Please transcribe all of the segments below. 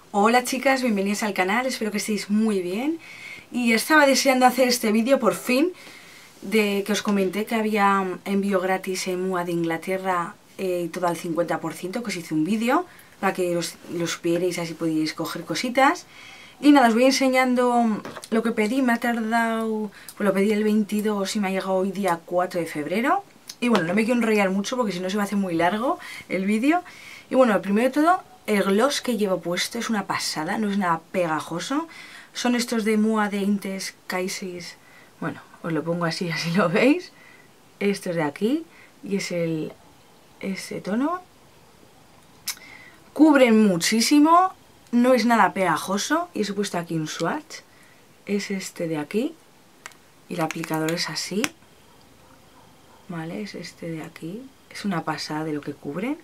Hola chicas, bienvenidas al canal, espero que estéis muy bien. Y estaba deseando hacer este vídeo por fin, de que os comenté que había envío gratis en MUA de Inglaterra y todo al 50%, que os hice un vídeo para que lo supierais, así podíais coger cositas. Y nada, os voy enseñando lo que pedí. Me ha tardado, pues lo pedí el 22 y me ha llegado hoy día 4 de febrero. Y bueno, no me quiero enrollar mucho porque si no se va a hacer muy largo el vídeo. Y bueno, primero de todo, el gloss que llevo puesto es una pasada, no es nada pegajoso. Son estos de MUA de Intes Kaisis. Bueno, os lo pongo así, así lo veis. Estos de aquí. Y es ese tono. Cubren muchísimo. No es nada pegajoso. Y os he puesto aquí un swatch. Es este de aquí. Y el aplicador es así. Vale, es este de aquí. Es una pasada de lo que cubren.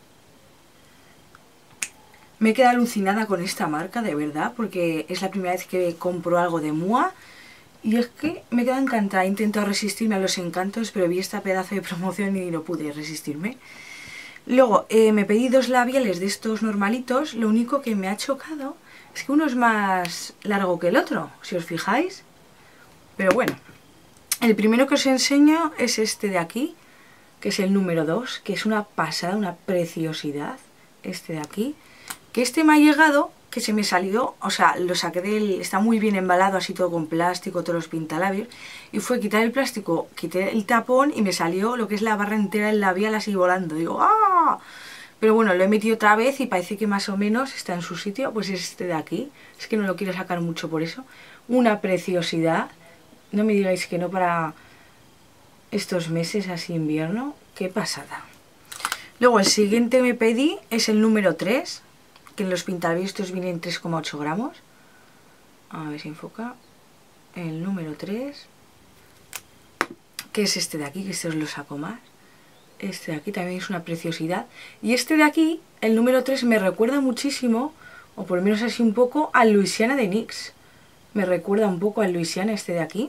Me he quedado alucinada con esta marca, de verdad, porque es la primera vez que compro algo de MUA. Y es que me he quedado encantada. He intentado resistirme a los encantos, pero vi esta pedazo de promoción y no pude resistirme. Luego me pedí dos labiales de estos normalitos. Lo único que me ha chocado es que uno es más largo que el otro, si os fijáis. Pero bueno, el primero que os enseño es este de aquí, que es el número 2, que es una pasada, una preciosidad. Este de aquí, que este me ha llegado, que se me salió, o sea, lo saqué del... Está muy bien embalado, así todo con plástico, todos los pintalabios. Y fue quitar el plástico, quité el tapón y me salió lo que es la barra entera del labial así volando. Digo, ¡ah! Pero bueno, lo he metido otra vez y parece que más o menos está en su sitio. Pues es este de aquí. Es que no lo quiero sacar mucho por eso. Una preciosidad. No me digáis que no para estos meses así invierno. ¡Qué pasada! Luego el siguiente me pedí es el número 3. Que en los pintalabios vienen 3,8 gramos. A ver si enfoca. El número 3. Que es este de aquí, que este os lo saco más. Este de aquí también es una preciosidad. Y este de aquí, el número 3, me recuerda muchísimo, o por lo menos así un poco, al Louisiana de NYX. Me recuerda un poco al Louisiana este de aquí.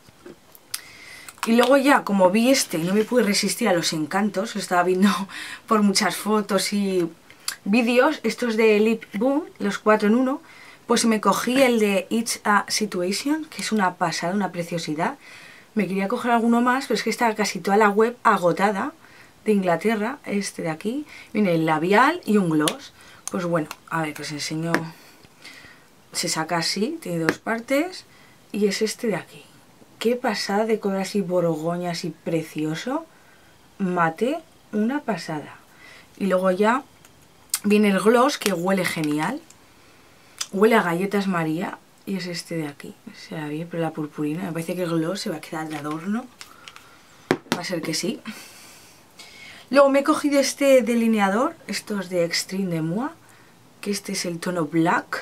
Y luego ya, como vi este y no me pude resistir a los encantos, lo estaba viendo por muchas fotos y vídeos, estos de Lip Boom, los 4 en 1, pues me cogí el de It's a Situation, que es una pasada, una preciosidad. Me quería coger alguno más, pero es que está casi toda la web agotada de Inglaterra, este de aquí. Viene el labial y un gloss. Pues bueno, a ver que os enseño. Se saca así, tiene dos partes, y es este de aquí. Qué pasada de color así borgoña, así precioso. Mate, una pasada. Y luego ya viene el gloss, que huele genial. Huele a galletas María. Y es este de aquí. Se ve bien, pero la purpurina. Me parece que el gloss se va a quedar de adorno. Va a ser que sí. Luego me he cogido este delineador. Estos de Extreme de MUA. Que este es el tono Black.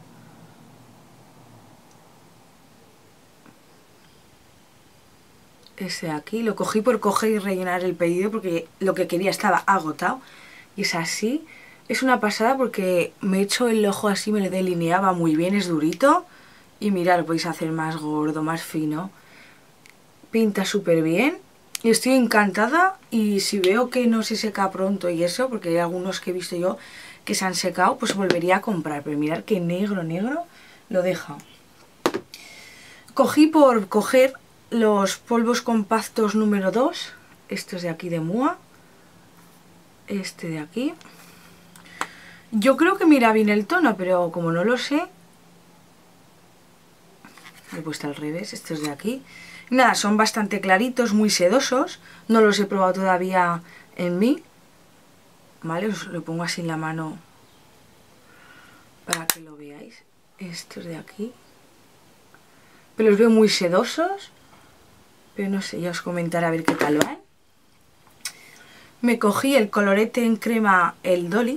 Este de aquí. Lo cogí por coger y rellenar el pedido porque lo que quería estaba agotado. Y es así. Es una pasada porque me he hecho el ojo así, me lo delineaba muy bien, es durito. Y mirad, lo podéis hacer más gordo, más fino. Pinta súper bien. Y estoy encantada. Y si veo que no se seca pronto y eso, porque hay algunos que he visto yo que se han secado, pues volvería a comprar. Pero mirad que negro, negro lo deja. Cogí por coger los polvos compactos número 2. Estos de aquí de MUA. Este de aquí. Yo creo que mira bien el tono, pero como no lo sé, lo he puesto al revés, estos de aquí. Nada, son bastante claritos, muy sedosos. No los he probado todavía en mí. Vale, os lo pongo así en la mano para que lo veáis. Estos de aquí. Pero los veo muy sedosos. Pero no sé, ya os comentaré a ver qué tal van. Me cogí el colorete en crema, el Dolly.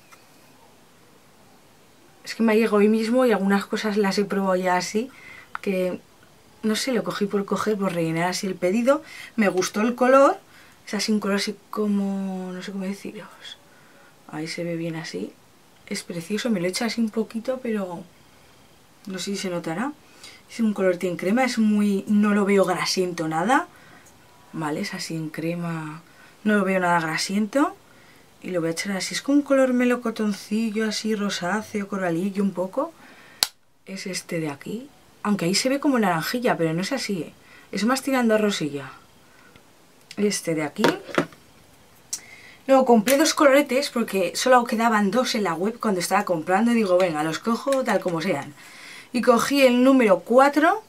Es que me ha llegado hoy mismo y algunas cosas las he probado ya así, que no sé, lo cogí por coger, por rellenar así el pedido. Me gustó el color, es así un color así como, no sé cómo deciros. Ahí se ve bien así. Es precioso, me lo he hecho así un poquito, pero no sé si se notará. Es un color en crema, es muy, no lo veo grasiento nada. Vale, es así en crema, no lo veo nada grasiento. Y lo voy a echar así, es como un color melocotoncillo, así rosáceo, coralillo un poco. Es este de aquí. Aunque ahí se ve como naranjilla, pero no es así, ¿eh? Es más tirando a rosilla. Este de aquí. Luego compré 2 coloretes porque solo quedaban 2 en la web cuando estaba comprando. Y digo, venga, los cojo tal como sean. Y cogí el número 4.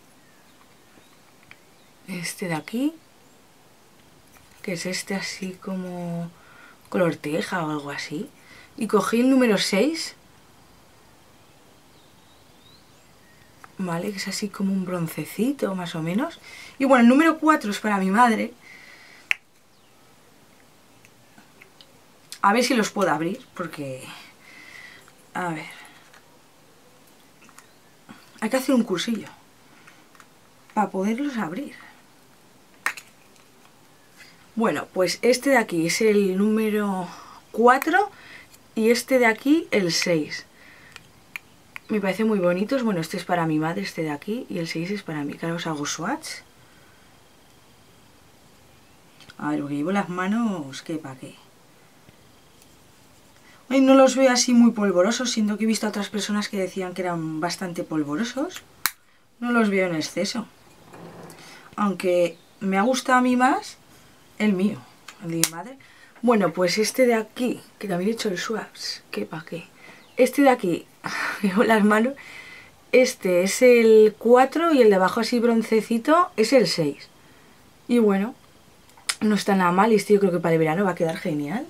Este de aquí. Que es este así como color teja o algo así. Y cogí el número 6. Vale, que es así como un broncecito más o menos. Y bueno, el número 4 es para mi madre. A ver si los puedo abrir, porque... A ver... Hay que hacer un cursillo para poderlos abrir. Bueno, pues este de aquí es el número 4 y este de aquí el 6. Me parece muy bonitos. Bueno, este es para mi madre, este de aquí, y el 6 es para mí. Claro, os hago swatch. A ver, porque llevo las manos, ¿qué pa' qué? Hoy no los veo así muy polvorosos, siendo que he visto a otras personas que decían que eran bastante polvorosos. No los veo en exceso. Aunque me ha gustado a mí más el mío, el de mi madre. Bueno, pues este de aquí, que también he hecho el swatch, ¿qué pa' qué? Este de aquí, llevo las manos, este es el 4 y el de abajo así broncecito es el 6. Y bueno, no está nada mal y este yo creo que para el verano va a quedar genial.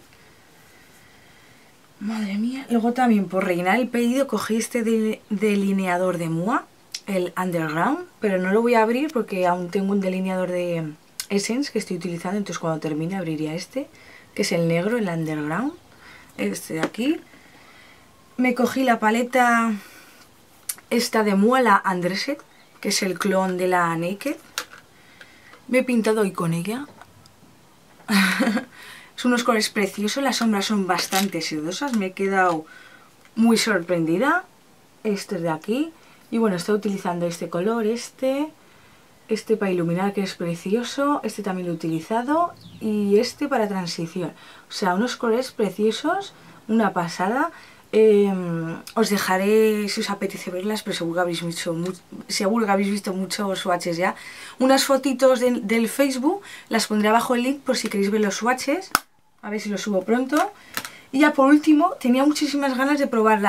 Madre mía. Luego también por rellenar el pedido cogí este delineador de Mua, el Underground, pero no lo voy a abrir porque aún tengo un delineador de Essence que estoy utilizando, entonces cuando termine abriría este, que es el negro, el Underground, este de aquí. Me cogí la paleta esta de Mua, la Undressed, que es el clon de la Naked. Me he pintado hoy con ella. Son unos colores preciosos, las sombras son bastante sedosas, me he quedado muy sorprendida. Este es de aquí. Y bueno, estoy utilizando este color, este para iluminar, que es precioso, este también lo he utilizado, y este para transición. O sea, unos colores preciosos, una pasada. Os dejaré, si os apetece verlas, pero seguro que habéis visto muchos swatches ya, unas fotitos del Facebook, las pondré abajo el link por si queréis ver los swatches, a ver si los subo pronto. Y ya por último, tenía muchísimas ganas de probar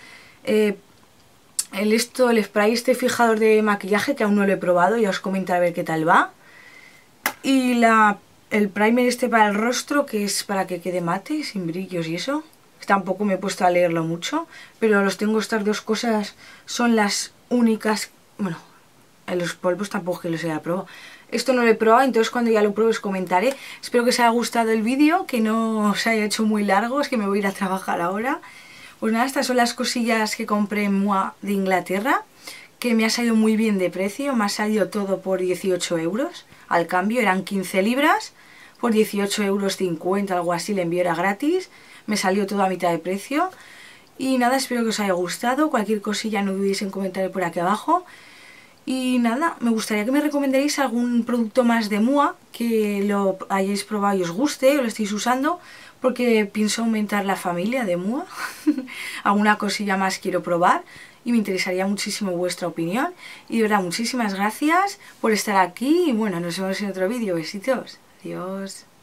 el spray, este fijador de maquillaje, que aún no lo he probado, ya os comentaré a ver qué tal va. Y el primer este para el rostro, que es para que quede mate, sin brillos y eso. Tampoco me he puesto a leerlo mucho, pero los tengo, estas dos cosas son las únicas. Bueno, en los polvos tampoco que los haya probado. Esto no lo he probado, entonces cuando ya lo pruebe os comentaré. Espero que os haya gustado el vídeo, que no os haya hecho muy largo, es que me voy a ir a trabajar ahora. Pues nada, estas son las cosillas que compré en Mua de Inglaterra, que me ha salido muy bien de precio, me ha salido todo por 18 euros. Al cambio eran 15 libras, por 18,50 €, algo así, el envío era gratis. Me salió todo a mitad de precio. Y nada, espero que os haya gustado. Cualquier cosilla no dudéis en comentar por aquí abajo. Y nada, me gustaría que me recomendaréis algún producto más de Mua que lo hayáis probado y os guste o lo estéis usando, porque pienso aumentar la familia de Mua. Alguna cosilla más quiero probar y me interesaría muchísimo vuestra opinión. Y de verdad, muchísimas gracias por estar aquí y bueno, nos vemos en otro vídeo. Besitos. Adiós.